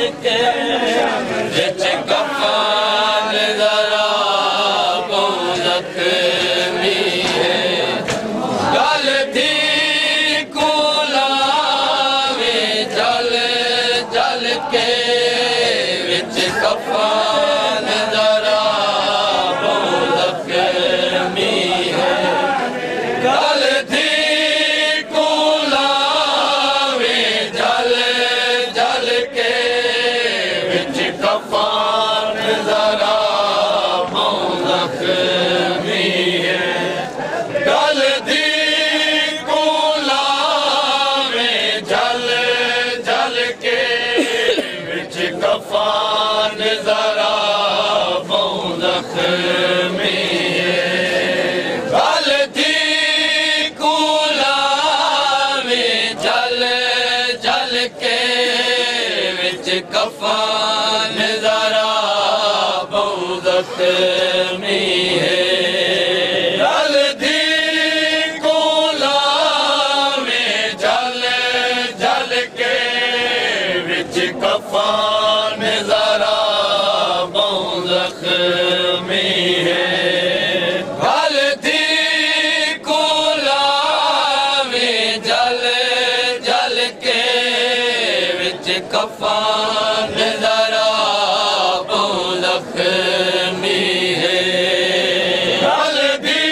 के विच कफन जरा बहु जख्मी है गल थी कुलावे जल जल के विच कफन जरा बहु जख्मी है गल थी कुलावे जल जल के विच कफन जरा बहु जख्मी है गल थी कुलावे जल जल के विच कफन जरा बहु जख्मी है गल थी कुलावे जल जल के विच कफन जरा बहु जख्मी है गल थी कुलावे जल जल के विच कफन जरा बहु जख्मी है गल थी कुलावे जल जल के विच कफन जरा बहु जख्मी है गल थी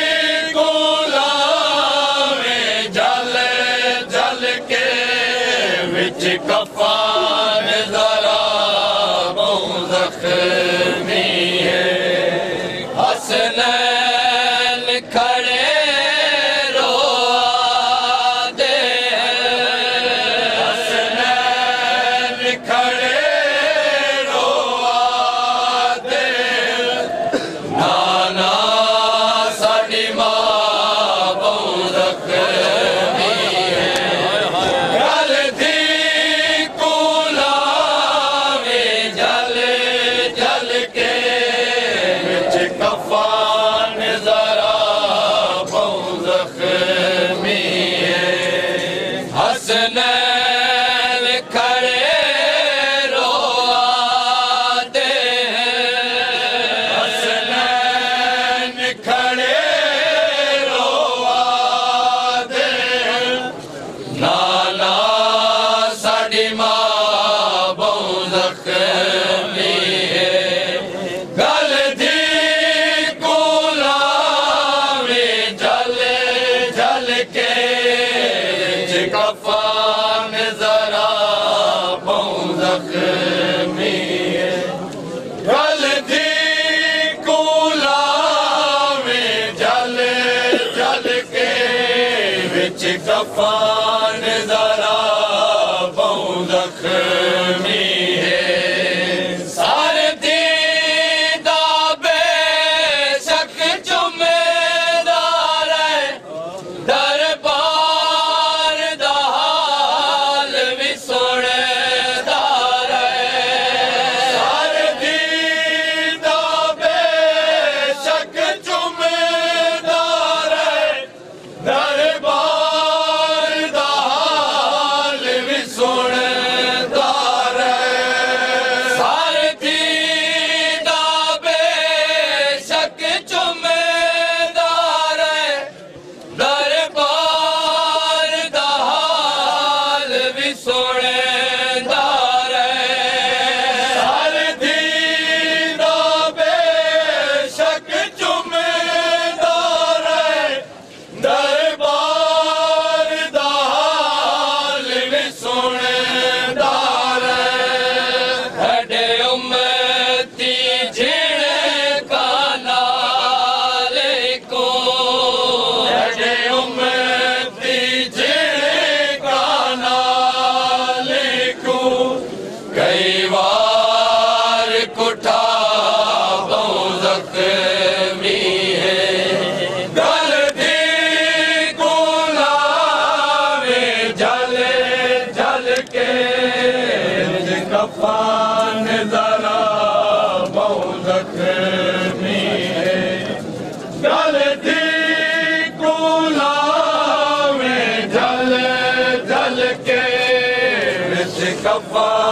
कुलावे जल जल के विच कफन जरा बहु जख्मी है हसनैन खड़े रोआदे हसनैन खड़े रोआदे नाना साडी मां बहु जख्मी है गल थी कुलावे जल जल के विच कफन जरा बहु जख्मी है हसनैन खड़े रोआदे हसनैन खड़े रोआदे नाना साडी मां बहु जख्मी है गल थी कुलावे जल जल के विच कफन जरा बहु जख्मी है गल थी कुलावे जल जल के विच कफन जरा बहु जख्मी है सारे दीदा बेशक जुम्मेदार है दरबार दा हाल भी सुनेदार है सारे दीदा बेशक जुम्मेदार है दरबार दा हाल भी सुनेदार है सारे दीदा बेशक जुम्मेदार है दरबार दा हाल भी सुनेदार है सारे दीदा बेशक जुम्मेदार है दरबार दा हाल भी सुनेदार है हडे उम्मती जिणे का नाले को हडे उम्मती जिणे का नाले को कई बार कुठा बहु जख्मी है गल थी कुलावे जल जल के विच कफन जरा बहु जख्मी है गल थी कुलावे जल जल के विच कफन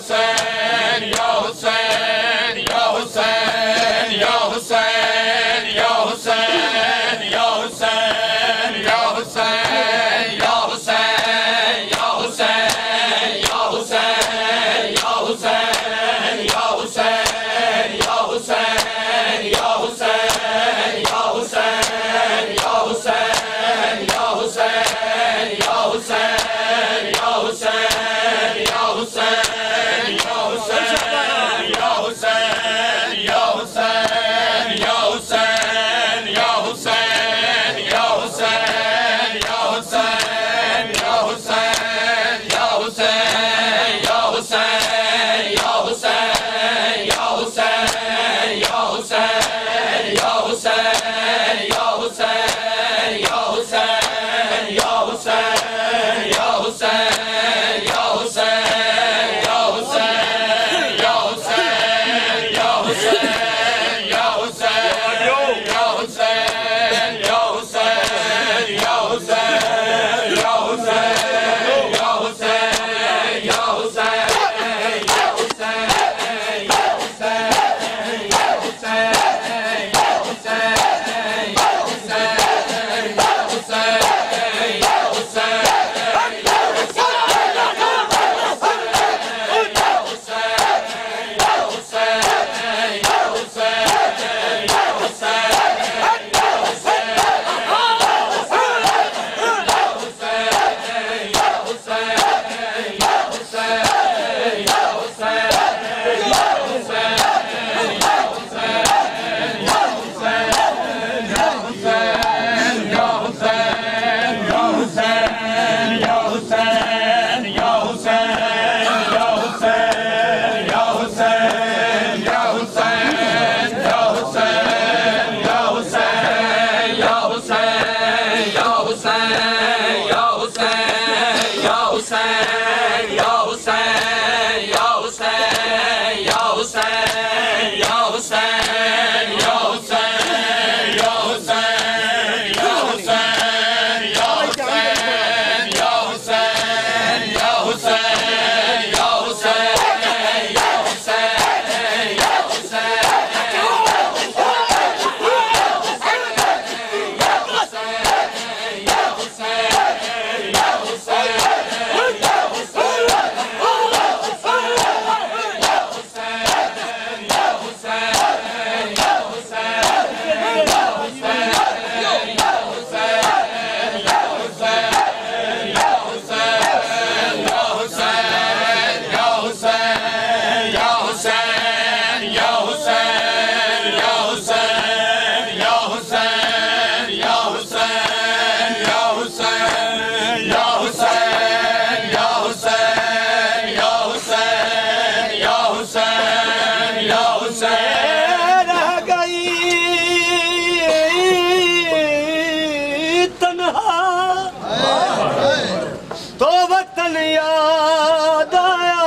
दहन याद आया,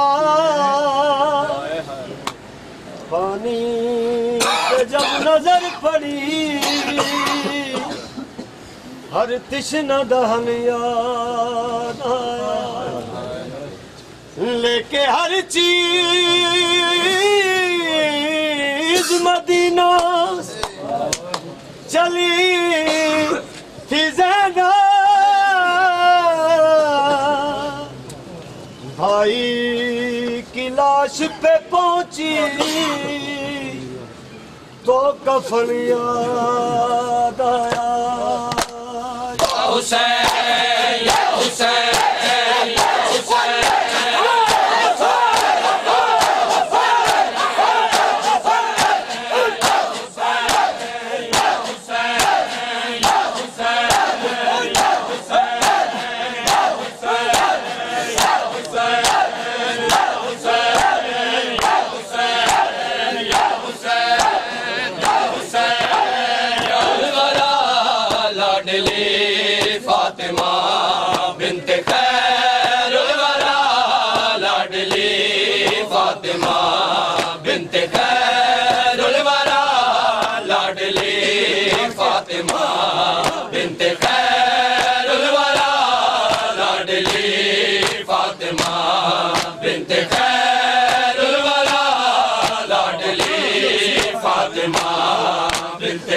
पानी पे जब नजर पड़ी हर तिश्ना दहन याद आया, लेके हर चीज मदीना चली थी ज़ैनब, भाई की लाश पे पहुंची तो कफन याद आया। या हुसैन या हुसैन या हुसैन फातिमा बिन्ते खैरुल वरा, लाडली फातिमा बिन्ते खैरुल वरा, लाडली फातिमा बिन्ते खैरुल वरा, लाडली फातिमा बिन्ते खैरुल वरा, लाडली फातिमा बिन्ते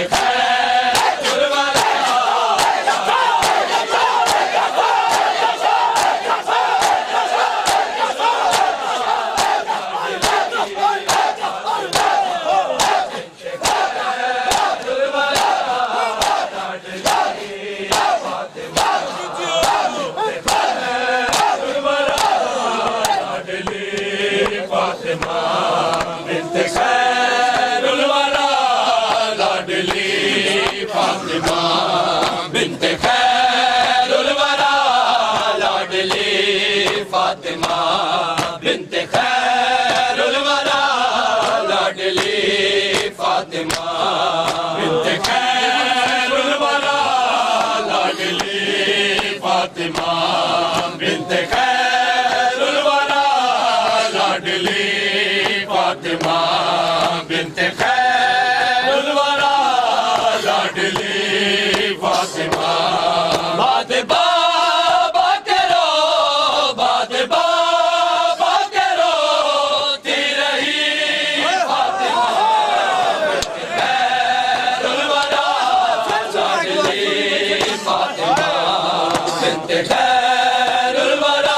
फातिमा बिन्ते खैरुल वरा, लाडली फातिमा बिन्ते खैरुल वरा, लाडली फातिमा बिन्ते खैरुल वरा, लाडली फातिमा बिन्ते खैरुल वरा, लाडली फातिमा बिन्ते खैरुल वरा, लाडली फातिमा बिन्ते खैरुल वरा, लाडली फातिमा। बाद बाबा करो, बाद बाबा करो, ती रही फातिमा बिन्ते खैरुल वरा, लाडली फातिमा बिन्ते खैरुल वरा,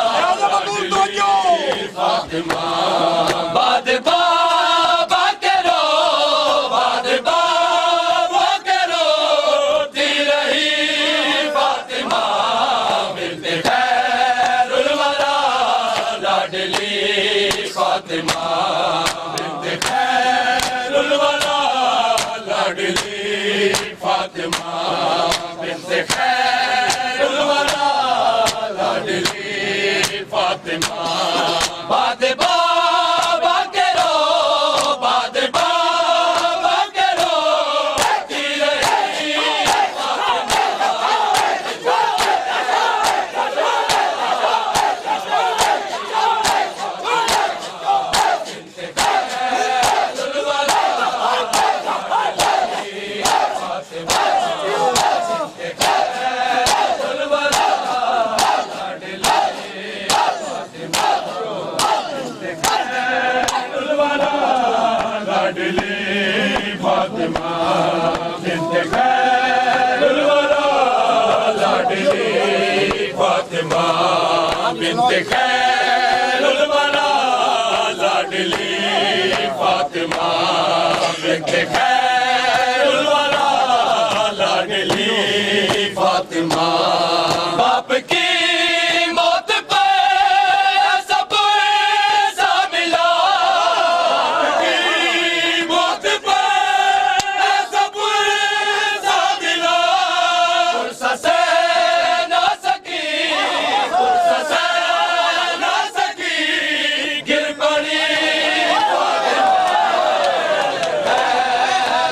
फातिमा। बाद बाबा करो, बाद बाबा करो, ती रही फातिमा बिन्ते खैरुल वरा, लाडली फातिमा बिन्ते खैरुल वरा, लाडली फातिमा बिन्ते खैरुल वरा, लाडली फातिमा। बाद बाबा करो, बाद बाबा करो, ती रही बिन्ते खैरुल वरा, लाडली फातिमा बिन्ते खैरुल वरा, लाडली फातिमा बिन्ते खैरुल वरा, लाडली फातिमा बिन्ते खैरुल वरा, लाडली फातिमा बिन्ते खैरुल वरा, लाडली फातिमा बिन्ते खैरुल वरा, लाडली फातिमा। बाप की मौत पे सब ऐसा मिला, की मौत पे सब ऐसा मिला, फुर्सत से ना सकी, फुर्सत से ना सकी, गिर पड़ी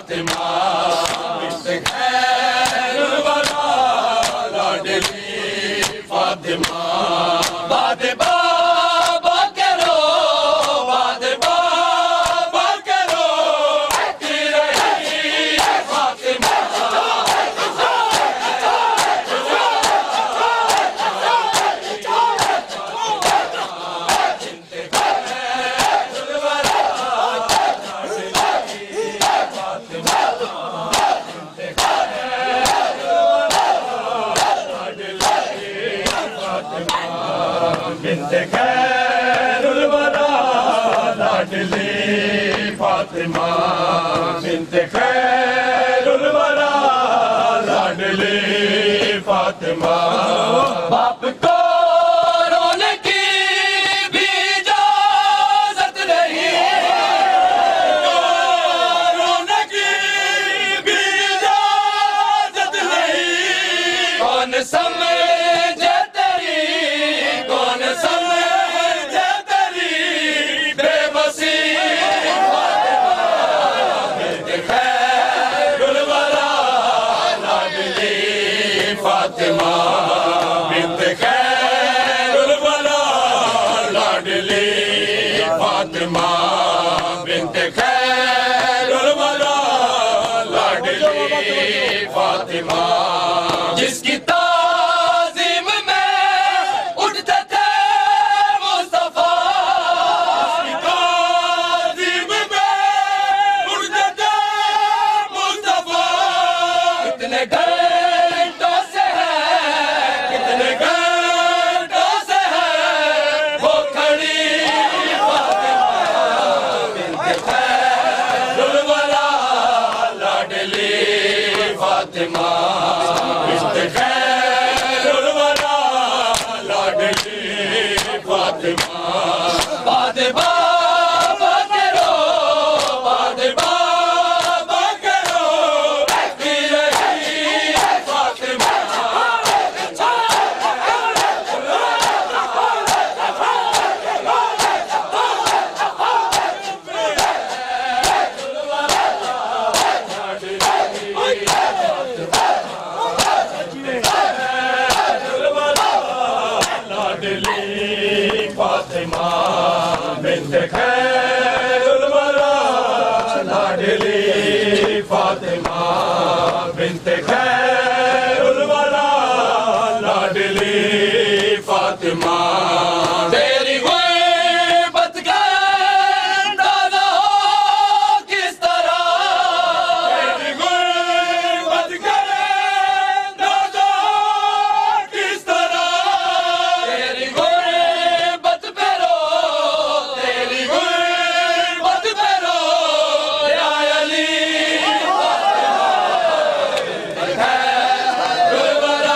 फातिमा बिन्ते खैरुल वरा लाडली फातिमा बाद बाबा करो बाद बाबा करो की रही फातिमा बिन्ते खैरुल वरा लाडली फातिमा बिन्ते खैरुल वरा लाडली फातिमा बाप को रोने की भी इजाजत नहीं रोने की भी इजाजत नहीं कौन समझे तेरी कौन समझे तेरी बेबसी बिन्ते खैरुल वरा लाडली फातिमा बिन्ते खैरुल वरा लाडली फातिमा बिन्ते खैरुल वरा लाडली फातिमा जिसकी ताज़ीम में उठते थे मुस्तफा जिसकी ताज़ीम में उठते थे मुस्तफा कितने घंटों से है कितने घंटों से है वो खड़ी फातिमा बिन्ते खैरुल वरा लाडली फातिमा बाद बाबा करो बाद बाबा करो की रही फातिमा फातिमा बिन्ते खैरुल वरा लाडली फातिमा बिन्ते खैरुल वरा लाडली फातिमा तेरी गुर्बत का अंदाज़ा हो किस तरह तेरी गुर्बत का अंदाज़ा हो किस तरह तेरी गुर्बत पे रो तेरी गुर्बत पे रो या अली खैरुल वरा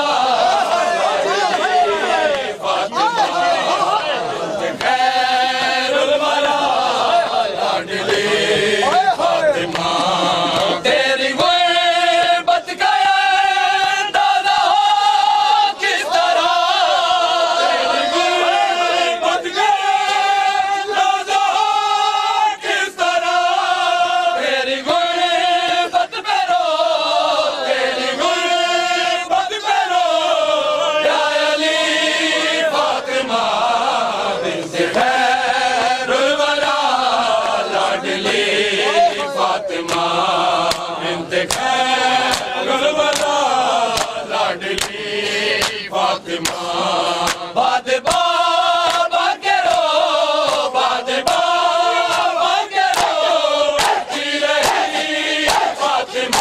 खैरुल वरा लाडली फातिमा तेरी गुर्बत का अंदाज़ा हो किस तरह तेरी गुर्बत का अंदाज़ा हो किस तरह तेरी गुर्बत पे रो तेरी गुर्बत पे रो या अली फातिमा बिन्ते खैरुल वरा लाडली फातिमा बिन्ते खैरुल वरा लाडली फातिमा बाद बाबा करो बाद बाबा करो की रही फातिमा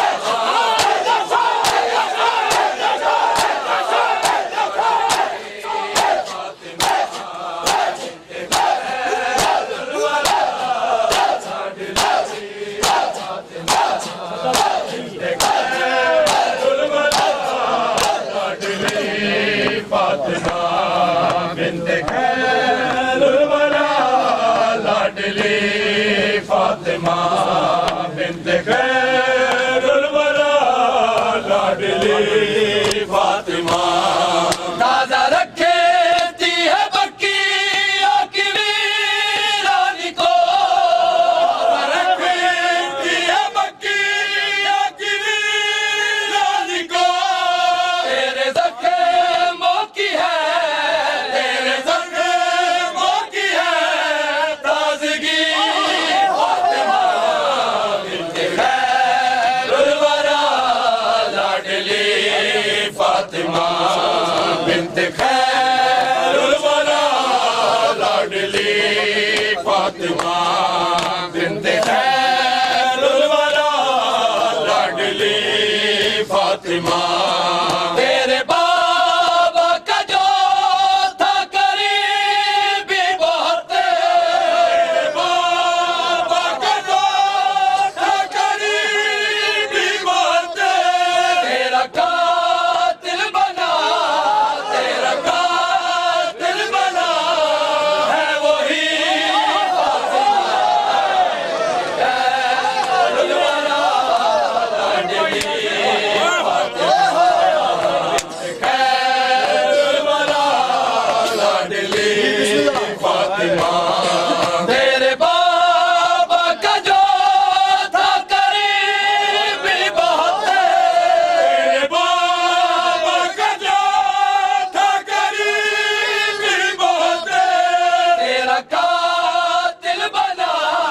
फातिमा बिन्ते खैरुल वरा लाडली फातिमा बिन्ते खैरुल वरा लाडली फातिमा ताज़ा रखेती है बक्कियों की वीरानी को रखेती है बक्की फातिमा तेरे बाबा का जो था करीबी बहुत तेरे बाबा का जो था करीबी बहुत तेरा कातिल बना है वही तेरे बाबा का जो था करीबी बहुत तेरे बाबा का जो था करीबी बहुत तेरा कातिल बना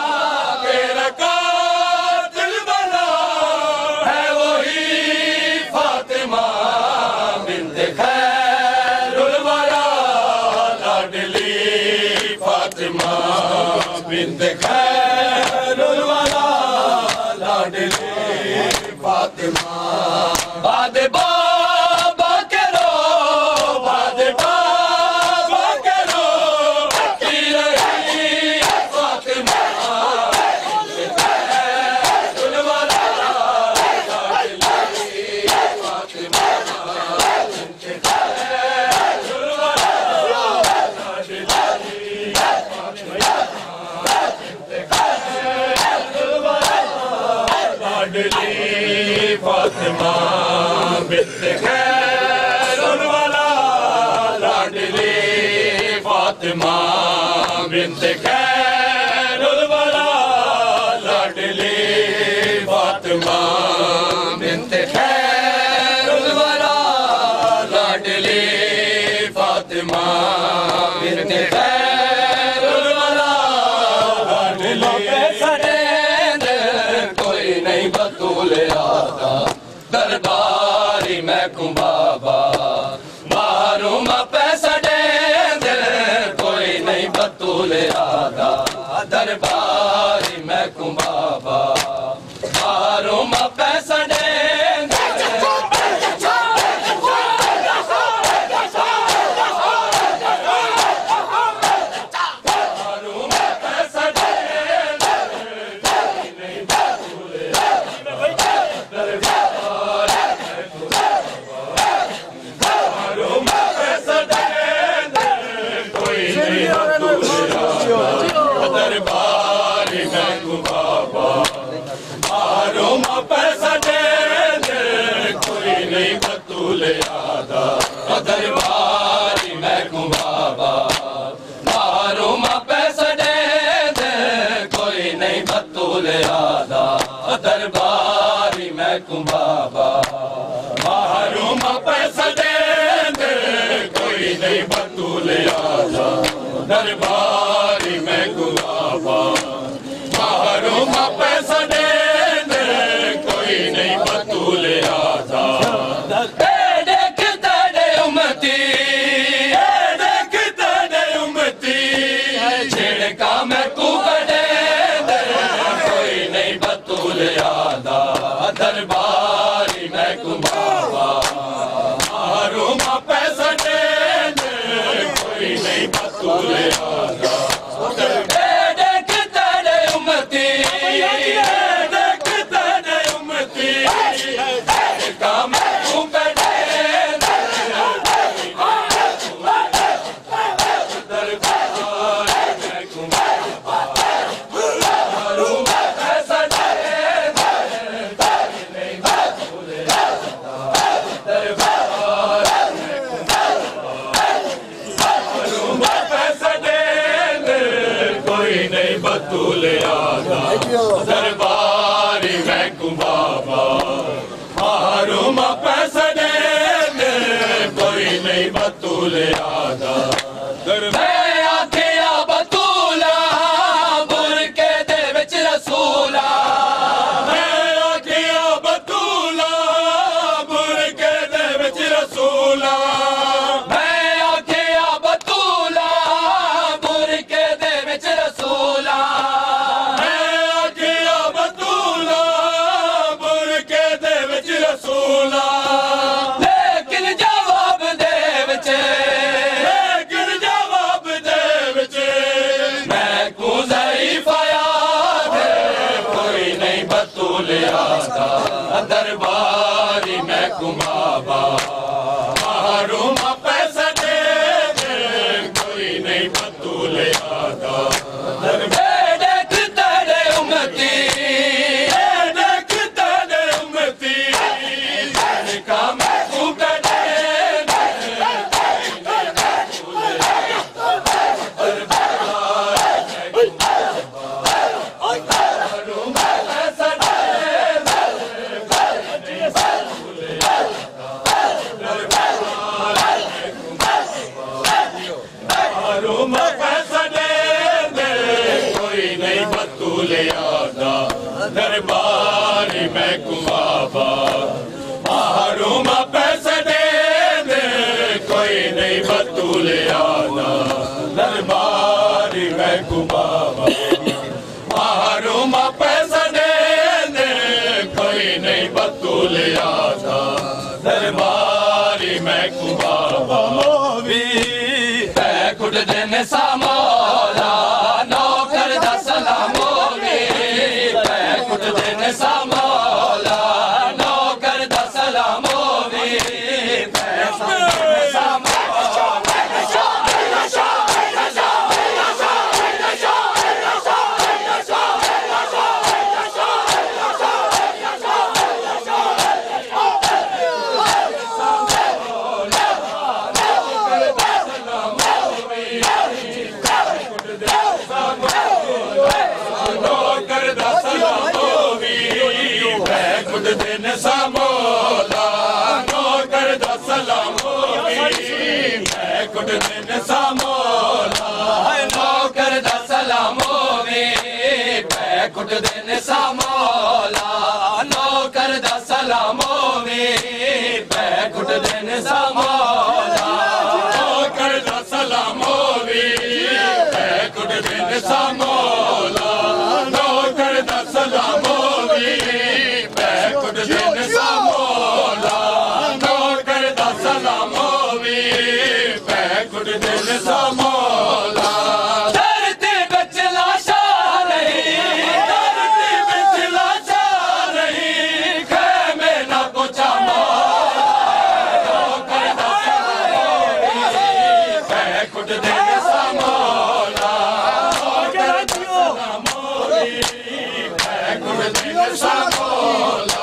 है वही फातिमा बिन्ते खैरुल वरा लाडली फातिमा बिन्ते खैरुल वरा लाडली फातिमा बाद बाबा के रो बाद बाबा के रो की रही फातिमा बिन्ते खैरुल वरा लाडली फातिमा बिन्ते खैरुल वरा लाडली फातिमा बिन्ते खैरुल वरा लाडली फातिमा बिन्ते खैरुल वरा लाडली फातिमा बिन्ते खैरुल वरा लाडली फातिमा बिन्ते खैरुल वरा लाडली कोई नहीं बतूले आता दरबारी मैं को बाबा मारू मैं पैसा दे कोई नहीं बतूले आता दरबारी मैं को बाबा मारू मैं पैसा दे दरबारी मैं को बाबा मारो माँ पैसा दे कोई नहीं बतूले आदा दरबारी मैं को बाबा मारो माँ पैसा दे कोई नहीं बतूले आदा दरबारी मैं को बाबा मारो माँ पैसा दे कोई नहीं बतूले आदा दरबारी मैं को बाबा मारो माँ पैसा दे कोई नहीं बतूले आता देख तेरे उम्मती छिड़का मैं को बड़े कोई नहीं बतूले आता दरबारी मैं को बाबा मारो माँ पैसा दे कोई नहीं बतूले आता बतूले आदा दरबारी मैं को बाबा मारो माँ पैसा दे कोई नहीं बतूले आदा मैं आखिया बतूला बुरके दे विच रसूला मैं आखिया बतूला बुरके दे विच रसूला मैं आखिया बतूला बुरके दे विच रसूला मैं आखिया बतूला बुरके दे विच रसूला यादा दरबारी मैं कुबाबा मारूमा पैसे दे दे कोई नहीं बतूल यादा दरबारी मैं कुबाबा मारूमा पैसे दे दे कोई नहीं बतूल यादा दरबारी मैं कुबाबा मोवी कुट दिन सामोला नौकर दा सलामोवी कुट दिन सामोला नौकर दा सलामोवी दिन सामोला नौकर दा सलामोवी कुट दिन सामोला नौकर दा सलामोवी कुट दिन सामोला नौकर दा सलामोवी कुट दिन सामोला नौकर दा सलामोवी कुट दिन सामोला नौकर दा सलामोवी कुट दिन सामोला नौकर दा सलामोवी कुट दिन सामोला धरती बिच लाशा नहीं धरती बिच लाशा नहीं खैमे ना पहुंचा नौकर दा सलामोवी कुट दिन सामोला नौकर दा सलामोवी कुट दिन सामोला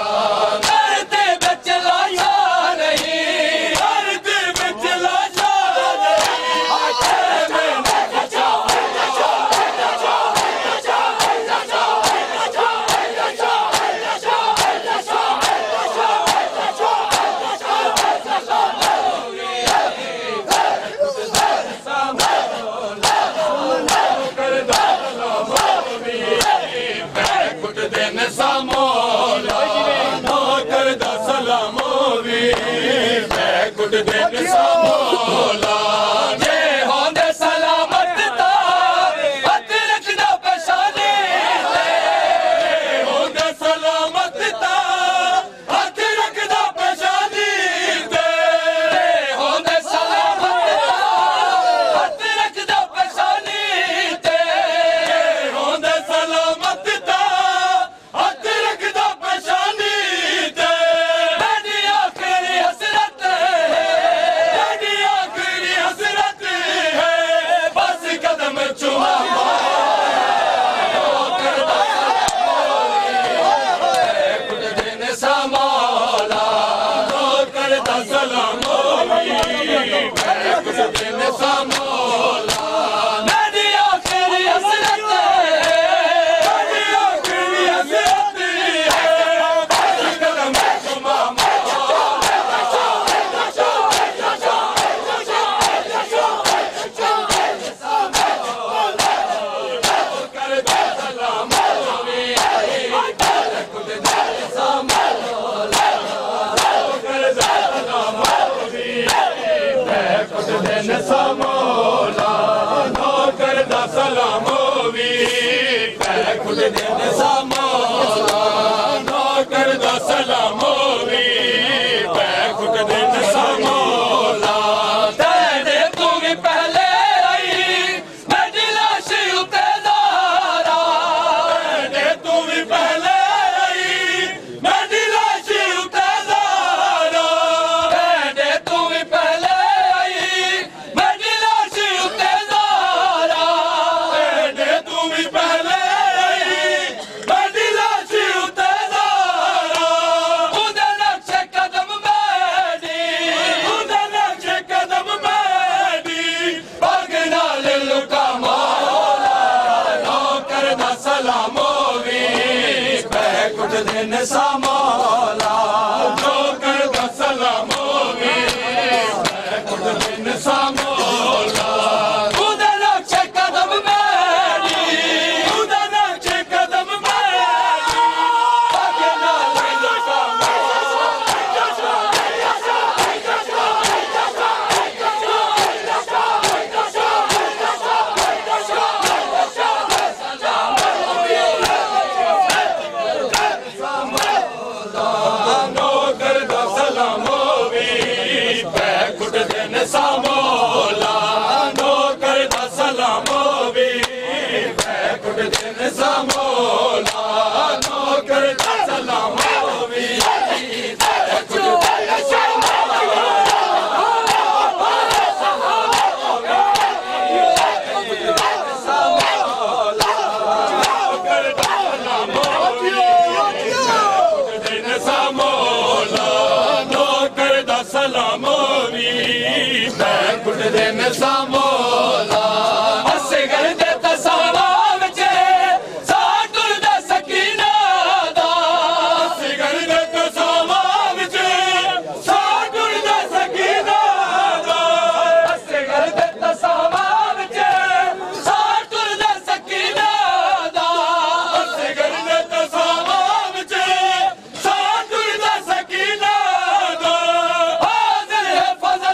कुट दिन सामोला जे होंदे सलामत ता हथ रखदा पशाने होंदे सलामत ता हथ रखदा पशाने होंदे सलामत ता हथ रखदा पशाने होंदे सलामत ता हथ रखदा पशाने मेरी आखिरी हसरत सामोला नौकर दा सलामोवी कुट दिन सामोला नौकर दा सलामोवी कुट दिन सामोला तेरे तू भी पहले आई मेरी लाश उते दारा तेरे तू भी पहले आई मेरी लाश उते दारा तेरे तू भी पहले कुट दिन सामोला नौकर दा सलामोवी कुट दिन सामोला उदा नक्शे कदम मेरी उदा नक्शे कदम मेरी करदा सलाम भी दिन सामोला असगर दे तसावा विच साटुर दा सकीना दा असगर दे तसावा विच साटुर दा सकीना दा असगर दे तसावा विच साटुर दा सकीना दा असगर दे तसावा विच साटुर दा सकीना दा हाज़िर है फजल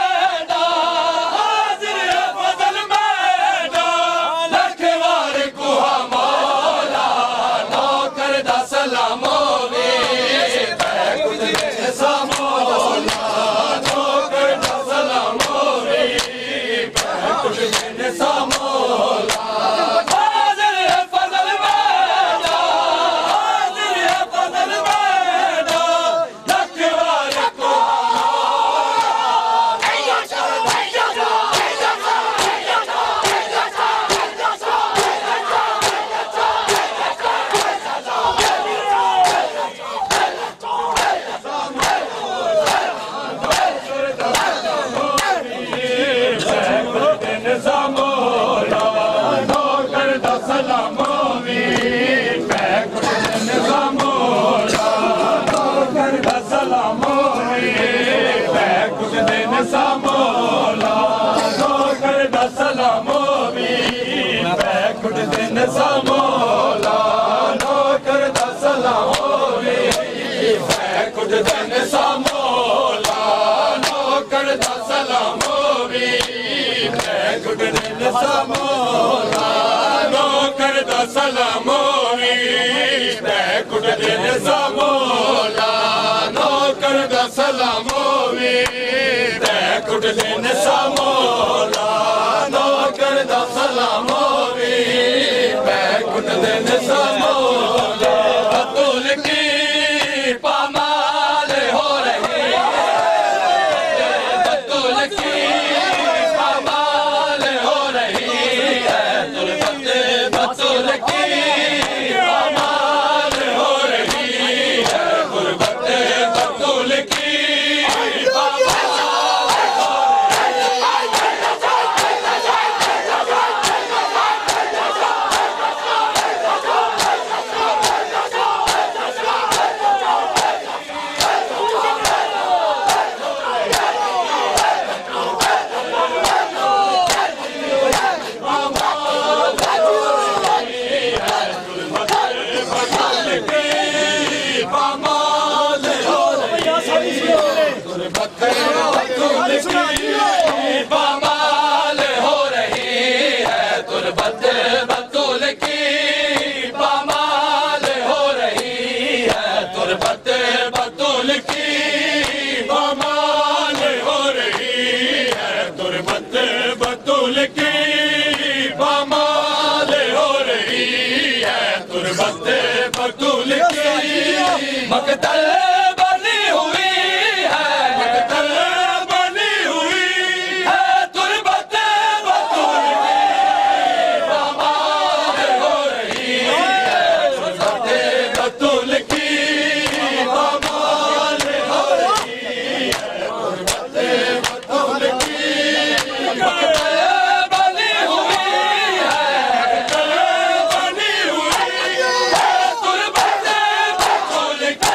मकतल बनी हुई है, मकतल बनी हुई है, तुरबत बतूल की बमाल हो रही है, तुरबत बतूल की बमाल हो रही है, तुरबत बतूल की मकतल बनी हुई है, मकतल बनी हुई है, तुरबत बतूल की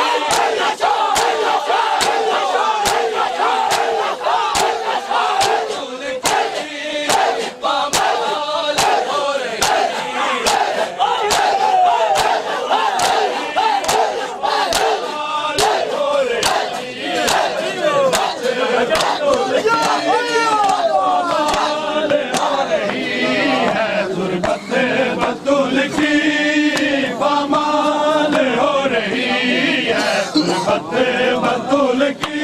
बतूल की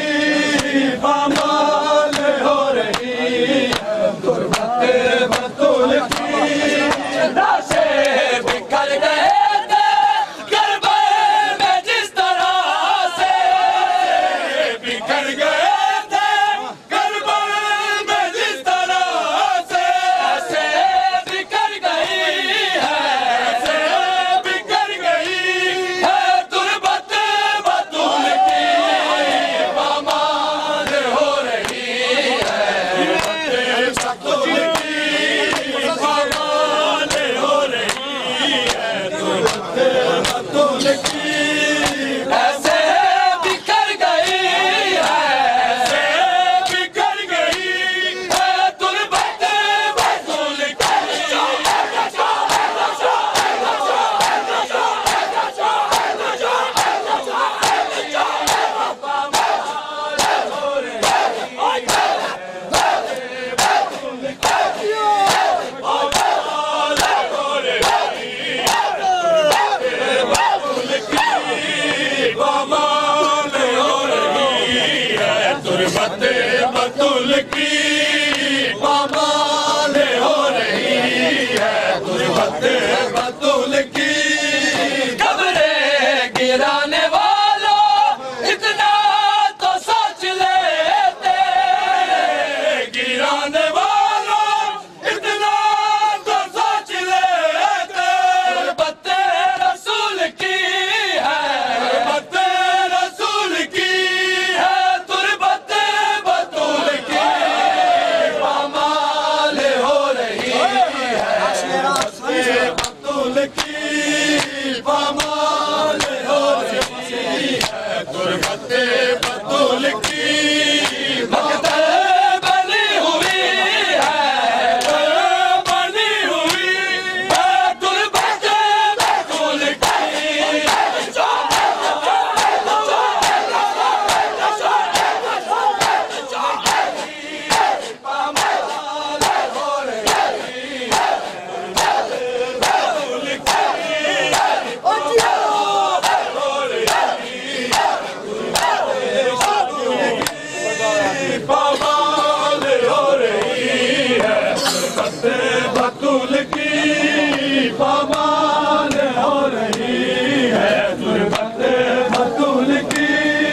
बमाल हो रही है, तुरबत बतूल की लाशें बिखर गए थे, बतूल की ऐसे बिखर गई है, ऐसे बिखर गई है तुरबत बतूल की। बतूल की पामाल हो रही है, तुरबत बतूल की। कब्रे गिराने वालों इतना तो सोच लेते, गिराने वालों इतना तो सोच लेते। तुरबत रसूल की है, तुरबत रसूल की है, तुरबत बतूल की पामाल हो रही है, बतूल की पामाल हो रही है, तुरबत बतूल की मकतल बनी हुई है, बनी हुई है तुरबत बतूल की। पामाल हो रही है, बतूल की पामाल हो रही है, तुरबत बतूल की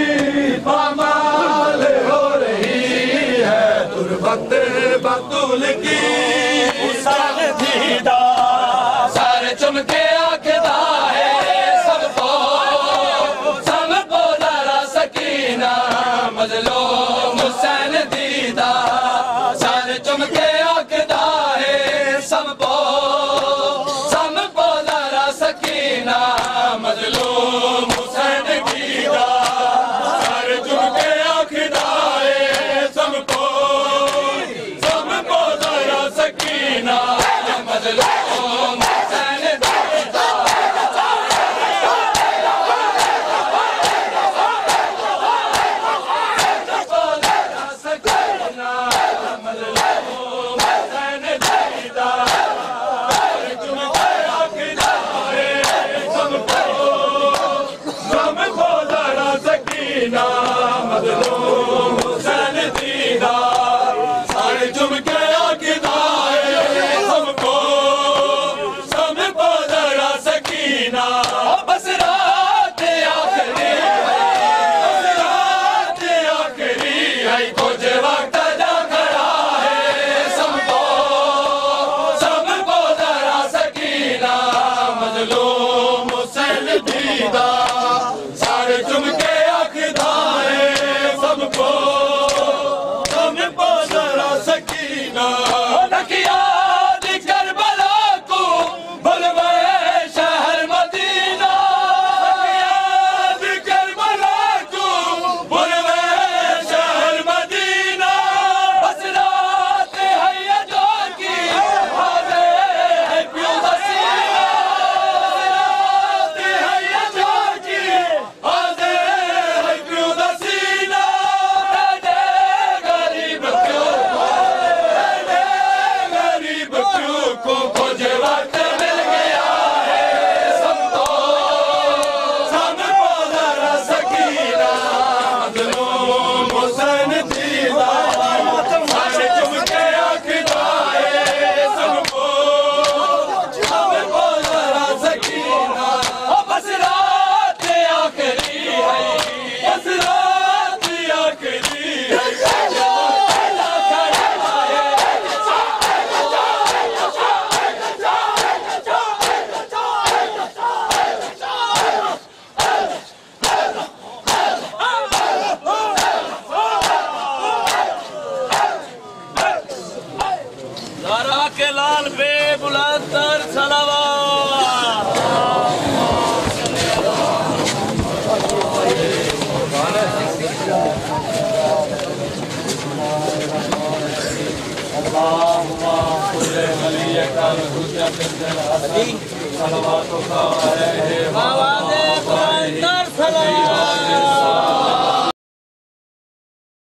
पामाल हो रही है, तुरबत बतूल की। सारे दीदा सारे चमके आखदा है सबको, सबको जरा सकीना मजलूम हुसैन दीदा। सारे चमके आखदा है सबको, सबको जरा सकीना मजलूम हुसैन दीदा। सारे चमके आखदा है सबको, सबको जरा सकीना मजलूम हुसैन दीदा। मजलूम हुसैन दीदा। सारे चुमके आखदा है सबको, सबको जरा सकीना। बस रात आखरी है, बस रात आखरी है, कुछ वक्त जा खड़ा है सबको, सबको जरा सकीना मजलूम हुसैन दीदा। सारे चुमके आखदा है सबको, सबको जरा सकीना। याद करबला को बुलवे शहर मदीना, याद करबला को बुलवे शहर मदीना। बस रात है जो की हाज़े है प्यो हसीना, रात है जो की हाज़े है प्यो हसीना। दे गरीब क्यों को खोज वक्त मिल गया है सबको, सबको जरा सकीना मजलूम हुसैन दीदा। सारे चुमके आखदा है सबको, सबको जरा सकीना। बस रात आखरी है, बस रात आखरी है। के लाल पे बुलंद सलावा। आवाज़ बुलंद सलावत